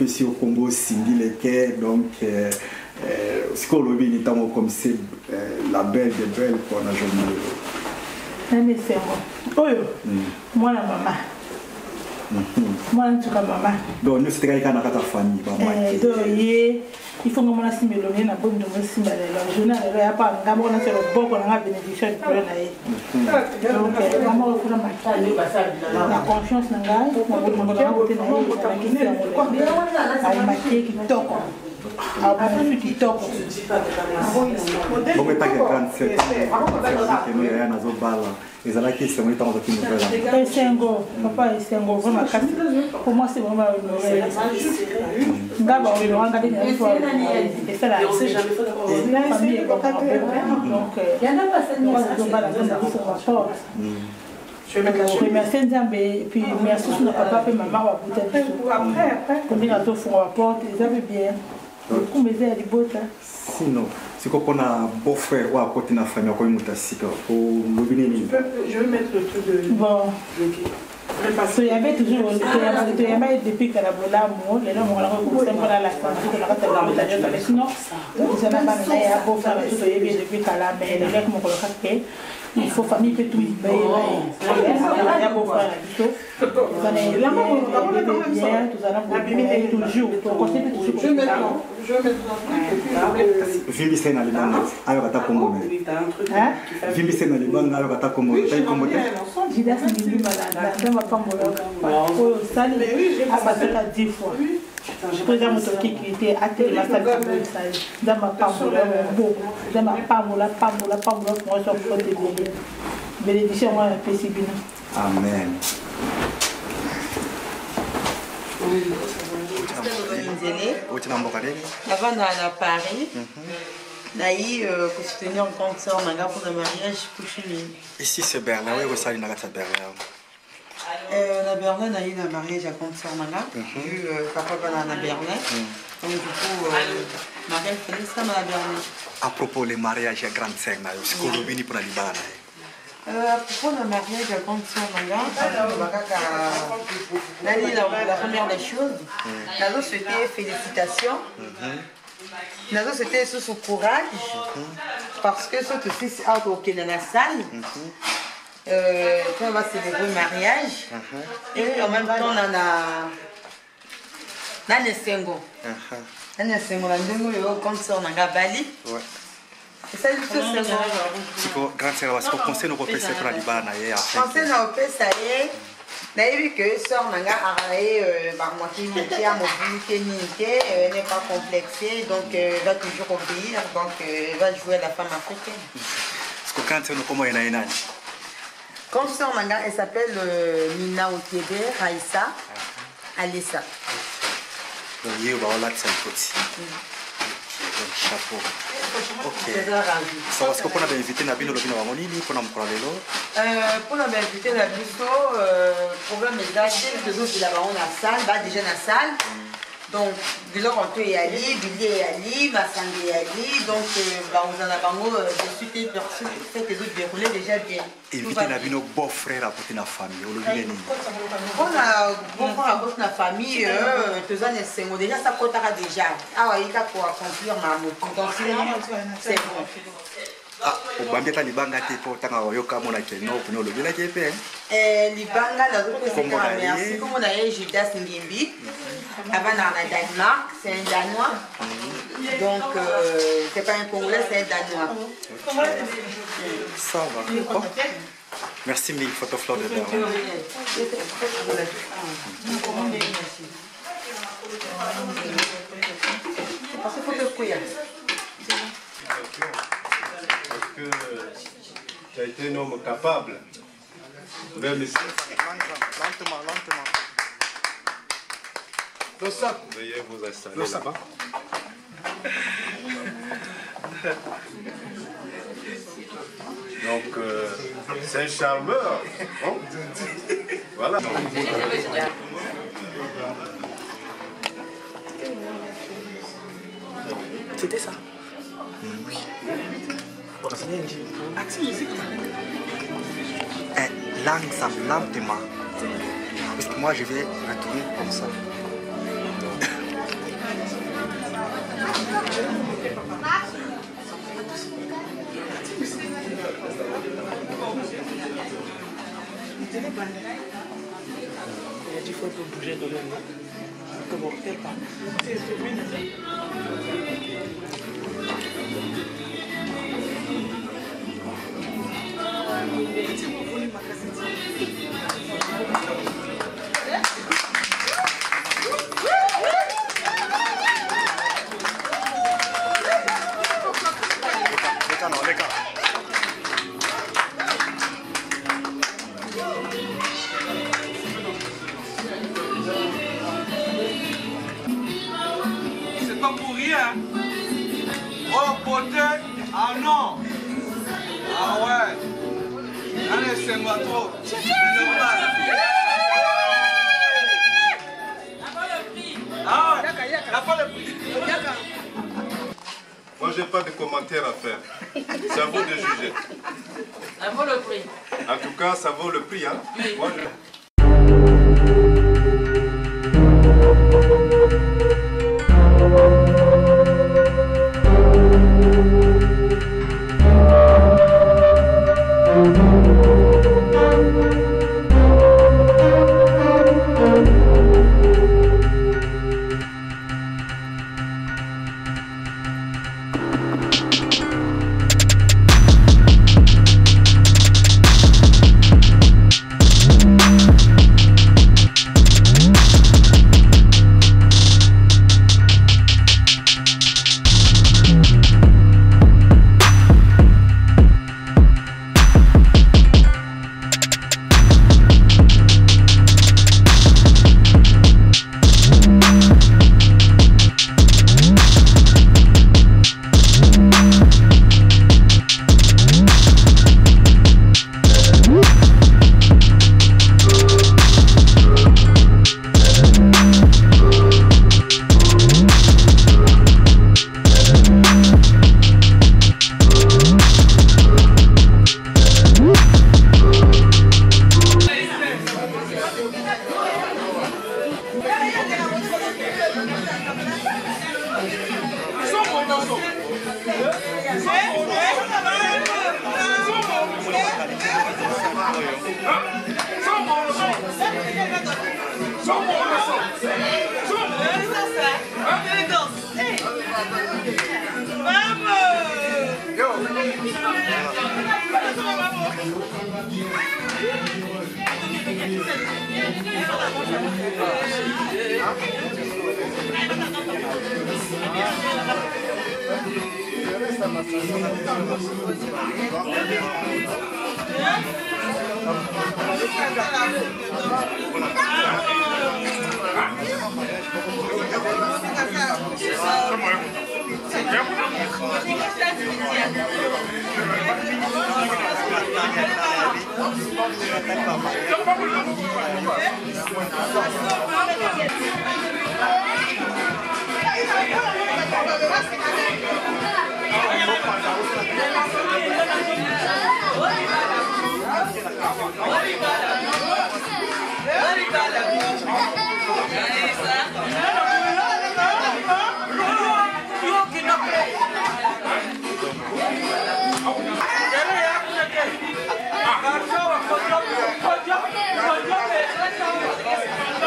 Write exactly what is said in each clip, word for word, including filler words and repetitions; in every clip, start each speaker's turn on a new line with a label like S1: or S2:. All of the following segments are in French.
S1: apprécie au Congo Cindy Leke, donc ce qu'on lobby notamment comme c'est la belle des belles qu'on a journée.
S2: Nani sengo. Oyo. Mwana mama. Mwana tuka mama.
S1: Donc nous c'était quand on a ta famille maman.
S2: Eh do ye il faut que mwana simbeloni na bondo mo simbala la journée là ya pa ngamo na selo boko na bénédiction de pour na ye. Donc maman ko na makali la confiance na ngai na bondo mo na bote na ye na kisi na ai makie kitoko. Ah bon kitoko.
S1: Bon mais pas que grande c'est que nous rien na zo bala. Ils allaient qui c'est moi tant que nous faisons.
S2: Et sengo papa et sengo vraiment casse. Pour moi c'est vraiment une nouvelle. D'abord on va regarder une fois et faire la famille donc il y en a pas cette nous on va la faire sur rapport. Je remercie Nzambe et puis merci à papa et maman wa peut-être après après quand ils ont fait rapport ils avaient bien. Comme ils étaient beaux
S1: sinon c'est qu'on a beau frère ou à côté de la famille comme nous t'assicons pour l'obéir.
S3: Je vais mettre le truc de
S2: bon. Parce qu'il y avait toujours il y avait depuis que la bola mo les gens on a recommencé à la santé de la carte de la mais sinon ils n'ont pas mené à beau faire tout il y depuis qu'à la mais les gens comme le il faut famille peut tout il y a beau faire tout vous allez là bien tout ça toujours pour continuer toujours je vais je vais mettre
S1: Vimbi c'est dans les bandes alors à ta combo hein Vimbi c'est dans les bandes alors à ta combo t'as combo
S2: Jidas Vimbi malade dans ma femme oh ça a passé la dix fois je peux dire mon qui était à télé la salle dans ma femme beau dans ma femme la femme la femme moi je suis côté de bénédiction moi un peu si bien
S1: amen.
S4: Avant d'aller à Paris, d'ailleurs, pour soutenir un compte sur ma gare pour le mariage pour chez lui.
S1: Ici c'est Berlin, oui, vous savez, c'est Berlin.
S4: La Berlin, a eu un mariage à compte sur ma gare. J'ai eu papa pendant la Berlin. Donc du coup, mariage fallait ça à la Berlin.
S1: À propos des mariages à grande scène, est-ce que vous venez pour la Liban?
S4: À propos du mariage à compte sur ma gare, la première des choses, nous souhaitons félicitations. Nous souhaitons sous son courage parce que c'est aussi dans la salle. Euh, on va célébrer le mariage et en même temps on a Nane Sengo. Nane Sengo, la ndenge comme ça on a Bali. C'est ça le tout Sengo.
S1: C'est quoi grand sœur parce que conseil nous repère pour la Liban hier.
S4: Conseil nous repère ça y est. N'a vu que sœur nanga arrêté par moi qui était à mobilité niquée, elle n'est pas complexée donc elle va toujours obéir donc elle va jouer la femme africaine.
S1: Est-ce que quand on comment elle a une âge?
S4: Comme sœur nanga elle s'appelle Nina Otiebe Raissa Alissa.
S1: Donc hier on va là c'est un petit. Chapeau. Ok. Ça va ce qu'on a invité Nabino Lobino Ramonini pour nous parler là.
S4: Euh pour nous inviter Nabino programme est d'acheter les autres là-bas on a salle, bah déjà la salle. Donc Bilor on peut y aller, Billy y aller, Massangé y aller. Donc bah on en a bango de suite personne fait les autres dérouler déjà bien.
S1: Inviter Nabino beau frère à côté de la famille.
S4: On a bon frère à côté de la famille, deux ans et cinq déjà ça comptera déjà. Ah ouais, il y a pour accomplir ma moto. Donc c'est bon.
S1: Ah, au Bambeta Libanga t'es pour t'en avoir eu comme on a fait non pour nous le bien qui est fait.
S4: Eh Libanga la autre c'est quand merci comme on a eu Judas Ngimbi. Avant on a Danemark, c'est un Danois. Donc c'est pas un Congolais, c'est un Danois.
S1: Ça va. Merci mille photo fleur de Berlin.
S4: Parce qu'il faut le couiller.
S5: Que tu as été un homme capable. Même ici.
S1: Lentement, lentement.
S5: Veuillez vous installer là-bas. Donc, euh, c'est un charmeur. Bon. Voilà.
S1: C'était ça. Oui. Eh, lentement. Parce que moi je vais retourner comme ça.
S2: Il faut bouger de l'eau. Que vous ne pas.
S3: C'est pas pour rien. Oh, beauté. Ah non. Ah ouais. Allez, c'est moi trop. C'est normal. Ah, il n'a pas le prix.
S5: Moi, j'ai pas de commentaires à faire. Ça vaut de juger.
S6: Ça vaut le prix.
S5: En tout cas, ça vaut le prix. Hein?
S6: Oui.
S5: Moi, je...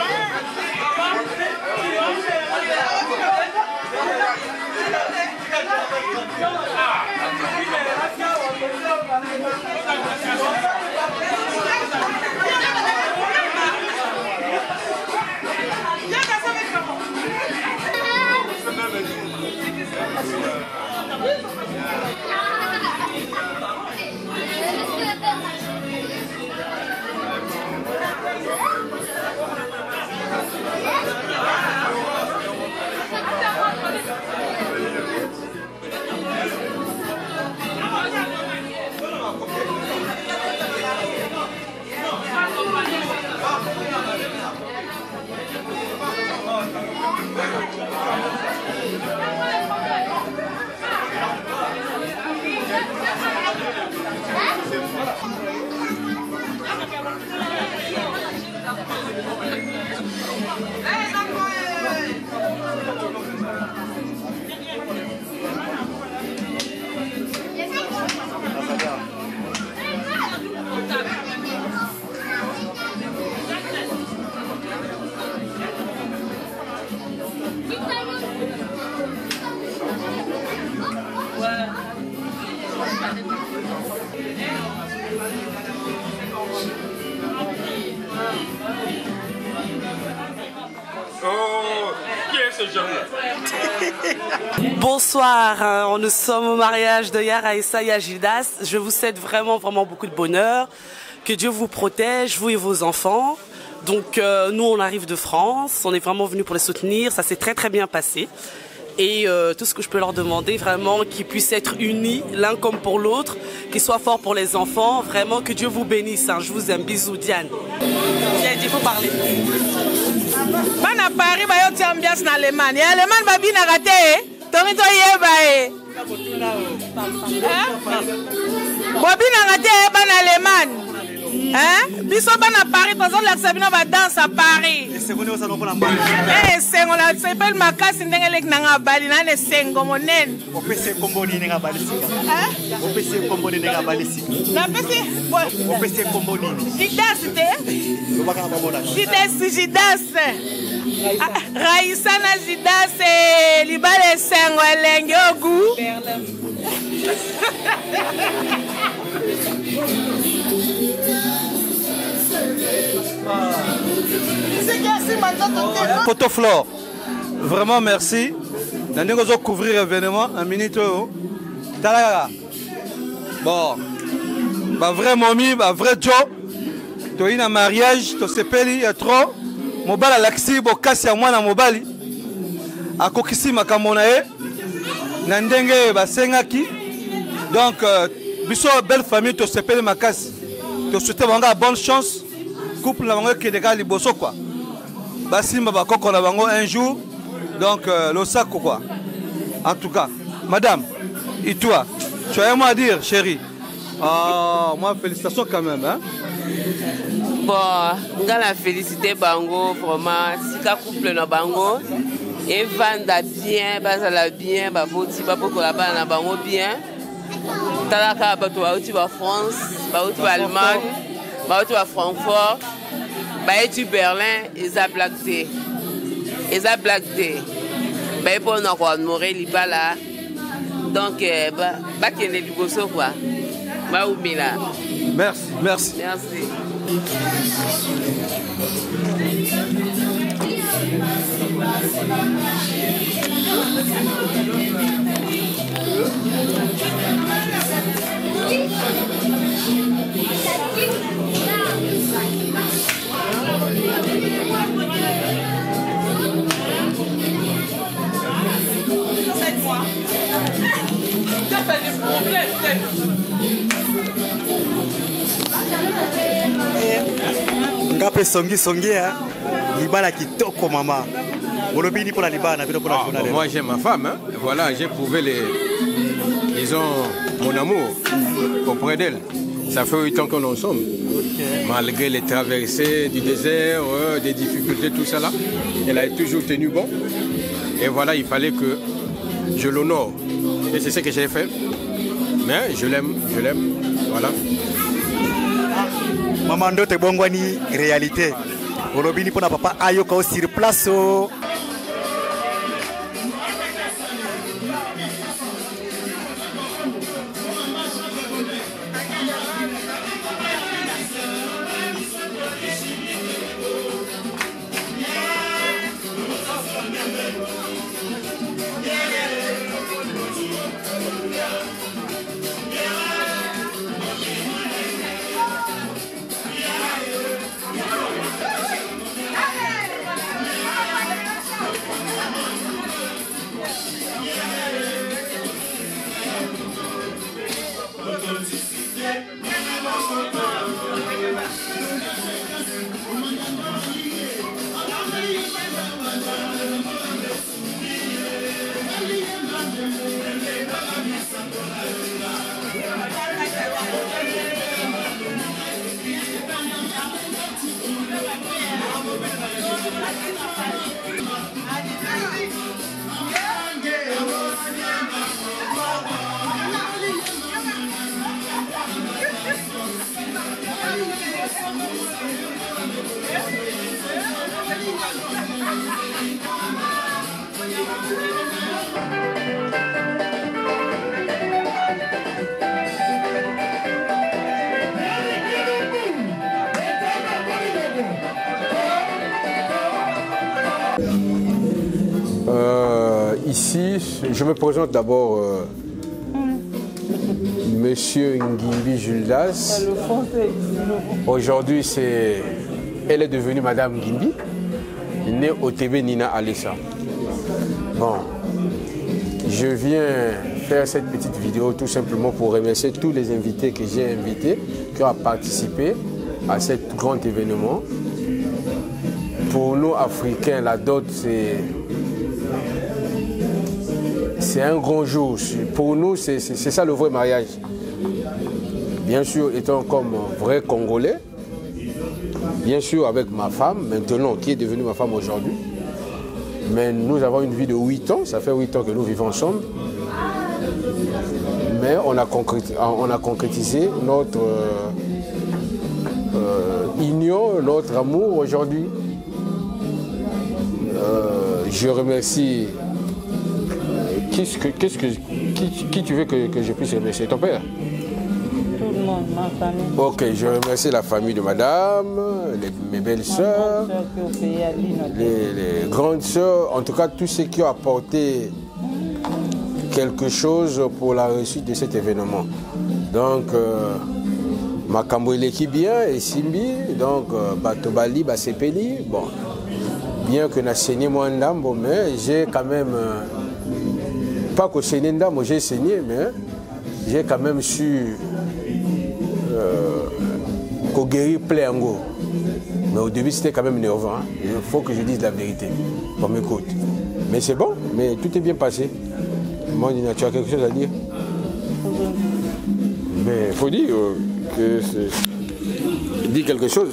S3: Thank you. Oh, qui est ce jeune-là?
S7: Bonsoir, nous sommes au mariage de Yaraïssa Yajidas. Je vous souhaite vraiment, vraiment beaucoup de bonheur. Que Dieu vous protège, vous et vos enfants. Donc euh, nous, on arrive de France. On est vraiment venus pour les soutenir. Ça s'est très, très bien passé. Et euh, tout ce que je peux leur demander, vraiment, qu'ils puissent être unis, l'un comme pour l'autre, qu'ils soient forts pour les enfants. Vraiment, que Dieu vous bénisse. Hein. Je vous aime. Bisous, Diane. Il faut parler.
S2: Bana Paris, ba yo ti ambiance na Allemagne. Et Allemagne ba bina raté. Tongi to yeba e. Ba bina raté bana Allemagne. Hein? Biso bana Paris, tozo la sabina ba danse à Paris. Et sengo ça non pour la Paris. Eh, sengo la s'appelle makasi ndengele nanga bali na ne sengo monen. O P C combo ni nga bali sika. Hein? O P C combo ni nga bali sika. Na P C, o P C combo ni. Jidas te? Jidas, Jidas. Raïssa na Jidas libale sengo elenge ogu.
S8: Photo Flore, vraiment merci. Nous allons couvrir l'événement en minute. Bon, bah vrai mommy, bah vrai Joe. Tu as eu un mariage, tu sais pas, il y a trop. Mobile à l'axi, bon casse à moi dans mobile. À Kokisi Makamonae, Nandenge, bah Sengaki. Donc, biso belle famille, tu sais pas ma casse. Tu souhaites avoir bonne chance. Couple la bango qui décale liboso quoi. Basimba ba koko la bango un jour. Donc euh, le sac quoi. En tout cas, madame, et toi, tu as un mot à dire, chérie? Ah, moi félicitations quand même hein.
S6: Bon, on la félicité bango vraiment si ka couple na bango et vanda bien, bazala bien, ba boti ba boko la ba na bango bien. Talaka ba to auti ba France, ba auti ba Allemagne. Bah, tu vas à Francfort, bah, tu Berlin, ils ont blagué. Ils ont blagué. Bah, ils vont encore mourir là. Donc, bah, bah, qu'il y ait du bosso, quoi. Bah, oublie là.
S8: Merci, merci.
S6: Merci.
S9: Ngape songi songi hein. Libala kitoko mama. Olobini pour la libana, pour la
S5: ah, bon, moi j'aime ma femme hein. Voilà, j'ai prouvé les disons mon amour auprès d'elle. Ça fait huit ans qu'on est ensemble. Okay. Malgré les traversées du désert, euh, des difficultés, tout ça là, elle a toujours tenu bon. Et voilà, il fallait que je l'honore. Et c'est ce que j'ai fait. Mais je l'aime, je l'aime. Voilà.
S9: Maman Ndote Bongwani, réalité. Olobini pour papa Ayoko sur place.
S5: ici, je me présente d'abord euh, Monsieur Ngimbi Julidas. Aujourd'hui, c'est, elle est devenue Madame Ngimbi, née au T B Nina Alessa. Bon, je viens faire cette petite vidéo tout simplement pour remercier tous les invités que j'ai invités, qui ont participé à ce grand événement. Pour nous, Africains, la dot, c'est... C'est un grand jour. Pour nous, c'est ça le vrai mariage. Bien sûr, étant comme vrai Congolais, bien sûr avec ma femme, maintenant, qui est devenue ma femme aujourd'hui. Mais nous avons une vie de huit ans, ça fait huit ans que nous vivons ensemble. Mais on a concrétisé, on a concrétisé notre euh, euh, union, notre amour aujourd'hui. Euh, je remercie... Qu'est-ce que, qu'est-ce que, qui, qui tu veux que, que je puisse remercier? Ton père?
S2: Tout le monde, ma famille.
S5: Ok, je remercie la famille de madame, les, mes belles sœurs, les, les grandes sœurs, en tout cas tous ceux qui ont apporté quelque chose pour la réussite de cet événement. Donc, euh, Makambo Eleki bien et Simbi, donc euh, Batobali, Basepeli, bon, bien que n'a saigné moi bon, mais j'ai quand même... Euh, pas qu'au Sénégal, moi j'ai saigné, mais j'ai quand même su euh, qu'on guérit plein en gros. Mais au début c'était quand même nerveux, hein. Il faut que je dise la vérité. Bon, m'écoute. Mais c'est bon, mais tout est bien passé. Moi, tu as quelque chose à dire? Mais il faut dire euh, que c'est... Dis quelque chose.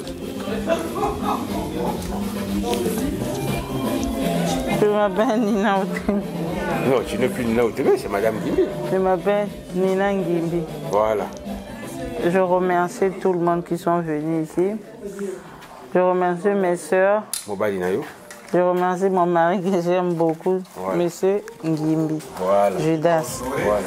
S10: Je m'appelle Nina Otebe.
S5: Non, tu n'es plus Nina Otebe, c'est Madame Ngimbi.
S10: Je m'appelle Nina Ngimbi.
S5: Voilà.
S10: Je remercie tout le monde qui sont venus ici. Je remercie mes soeurs. Je remercie mon mari que j'aime beaucoup, voilà. Monsieur Ngimbi.
S5: Voilà.
S10: Judas.
S5: Voilà.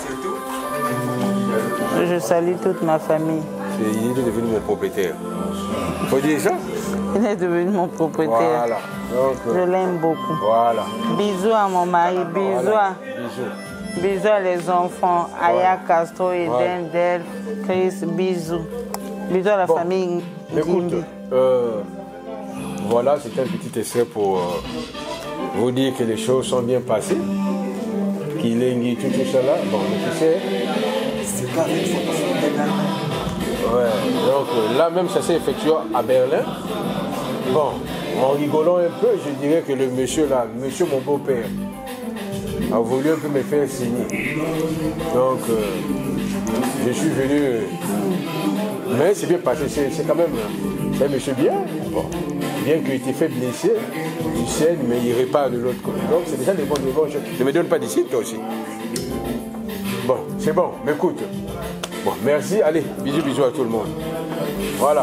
S10: Je salue toute ma famille.
S5: Il est devenu mon propriétaire. Faut dire ça?
S10: Il est devenu mon propriétaire.
S5: Voilà. Donc,
S10: je l'aime beaucoup.
S5: Voilà.
S10: Bisous à mon mari, bisous,
S5: voilà.
S10: à, bisous. bisous à les enfants, voilà. Aya Castro, Eden, voilà. Del, Chris, bisous. Bisous à la bon. famille.
S5: Écoute, euh, voilà, c'est un petit essai pour euh, vous dire que les choses sont bien passées, qu'il est tout, tout cela. Bon, mais tu sais. C'est pas une photo. Ouais, donc là même ça s'est effectué à Berlin. Bon, en rigolant un peu, je dirais que le monsieur là, monsieur mon beau-père, a voulu un peu me faire signer. Donc euh, je suis venu, mais c'est bien passé, c'est quand même, c'est un monsieur bien, bon, bien qu'il ait fait blesser, il saigne, mais il répare de l'autre côté. Donc c'est déjà des bonnes choses. Ne me donne pas d'ici, toi aussi. Bon, c'est bon, mais écoute. Bon, merci, allez, bisous, bisous à tout le monde. Voilà.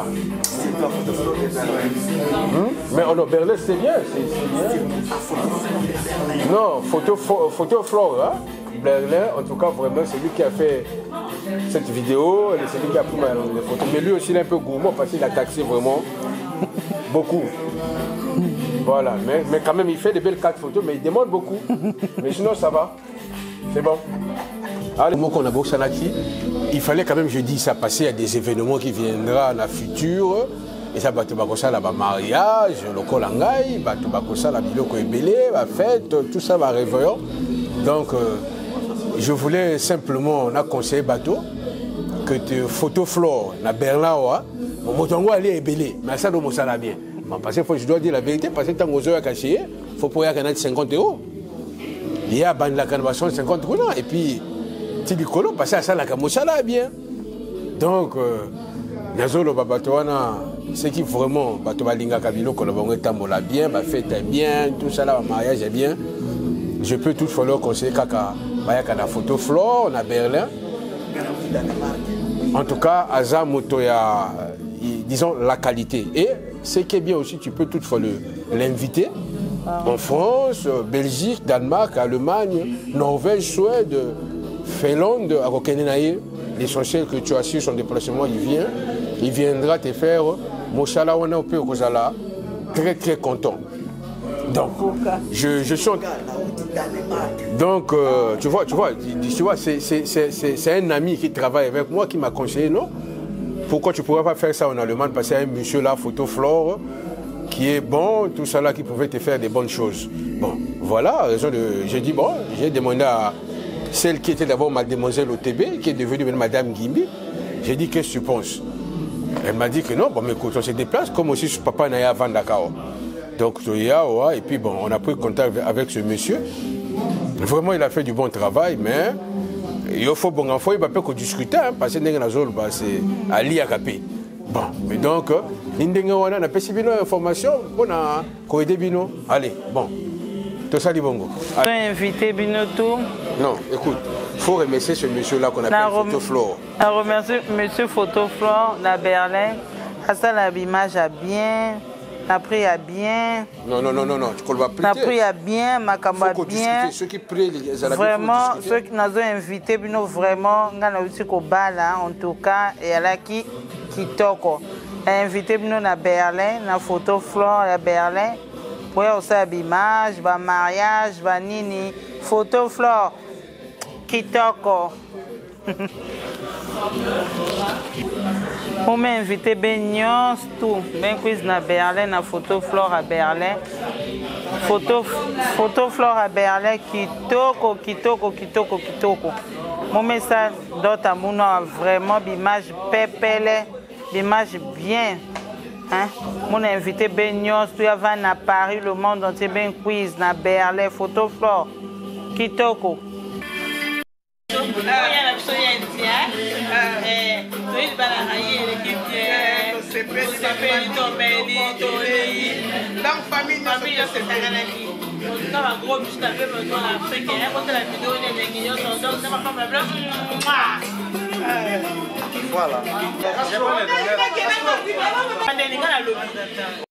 S5: Hum? Mais on a Berlin, c'est bien, c'est bien. Non, photo, photo Flore, hein? Berlin, en tout cas, vraiment, c'est lui qui a fait cette vidéo, c'est lui qui a pris les photos. Mais lui aussi, il est un peu gourmand parce qu'il a taxé vraiment beaucoup. Voilà, mais, mais quand même, il fait des belles quatre photos, mais il demande beaucoup. Mais sinon, ça va. C'est bon. Allez, moi, qu'on a beau Sanaki, il fallait quand même, je dis, ça passer à des événements qui viendront dans la future. Et ça, bah, tu vas ça, là, bah, mariage, le colangai, bah, tu vas ça, la biloko ebélé, la fête, tout ça, va réveillon. Donc, euh, je voulais simplement, on a conseillé bateau, que tu photo Flore, la Berlin, mon motongo allait ebélé, mais ça, nous, ça l'a bien. Parce que je dois dire la vérité, parce que tant qu'on a caché, il faut pouvoir gagner cinquante euros. Il y a la canvasson cinquante euros, et puis, tu dis que parce que ça, la camocha là, bien. Donc, Nazolo Babatoana, c'est qui vraiment, Batobalinga Kabilo, que le tambola bien, ma fête est bien, tout ça là, ma mariage est bien. Je peux toutefois leur conseiller Kaka, Bayaka photo Flore, on a Berlin. En tout cas, Aza Motoya, disons la qualité. Et ce qui est bien aussi, tu peux toutefois l'inviter. En France, Belgique, Danemark, Allemagne, Norvège, Suède, Finlande, à Rokenenaï, l'essentiel que tu as su son déplacement, il vient, il viendra te faire, Moshala Wana Ope Kozala, très très content. Donc, je, je suis en... Donc, euh, tu vois, tu vois, tu vois c'est un ami qui travaille avec moi qui m'a conseillé, non? Pourquoi tu ne pourrais pas faire ça en Allemagne? Parce qu'il y a un monsieur là, Photoflore, qui est bon, tout ça là, qui pouvait te faire des bonnes choses. Bon, voilà, raison de... J'ai dit, bon, j'ai demandé à celle qui était d'abord mademoiselle O T B, qui est devenue madame Gimbi. J'ai dit, qu'est-ce que tu penses? Elle m'a dit que non, bon, mais écoute, on se déplace, comme aussi son papa n'a pas Vandakao. Donc, et puis bon, on a pris contact avec ce monsieur. Vraiment, il a fait du bon travail, mais il faut bon enfant, il va pas discuter, hein, parce que c'est Ali Akapé. Bon, mais donc, on a pas si bien d'informations, on a coïdé Bino. Allez, bon, tout ça, dit bongo.
S10: Tu as invité Bino tout?
S5: Non, écoute, il faut remercier ce monsieur-là qu'on appelle Photoflore.
S10: Je remercie monsieur Photoflore, la Berlin. Ça, l'image a bien. La pris à bien.
S5: Non, non, non, non, non, tu ne vas plus.
S10: La pris à bien, ma camarade bien.
S5: Ceux qui prient, les
S10: vraiment, ceux qui nous ont invités, vraiment, nous avons aussi au bal, en tout cas, et à la qui qui toko. Invité nous à Berlin, na Photoflore à Berlin, pour aussi l'image, le mariage, le nini, Photoflore qui toko. On m'a invité Benyos, tout. Ben quiz na Berlin, na Photoflore à Berlin. Photo, Photoflore à Berlin, kitoko, kitoko, kitoko, kitoko. Mon message d'autre à mon vraiment l'image pépélé, l'image bien. Hein? Mon invité Benyos, tout avant à Paris, le monde entier, ben quiz na Berlin, Photoflore, kitoko.
S9: Voilà.